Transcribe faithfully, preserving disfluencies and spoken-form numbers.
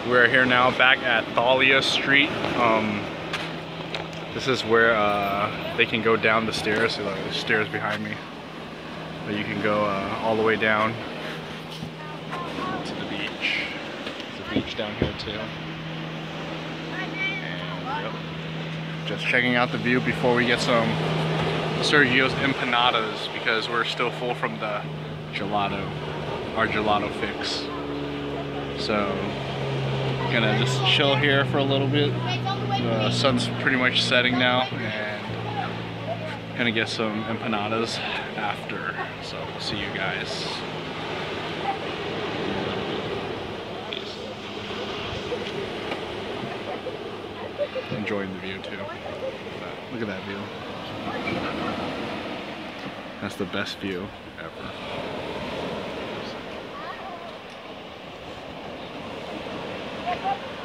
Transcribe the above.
We're here now back at Thalia Street. Um, this is where uh, they can go down the stairs. So like, there's stairs behind me. But you can go uh, all the way down to the beach. There's a beach down here too. And, yep. Just checking out the view before we get some Sergio's Empanadas because we're still full from the gelato, our gelato fix. So, gonna just chill here for a little bit. The sun's pretty much setting now, and gonna get some empanadas after. So we'll see you guys. Enjoying the view too. Look at that view. That's the best view ever. Thank you.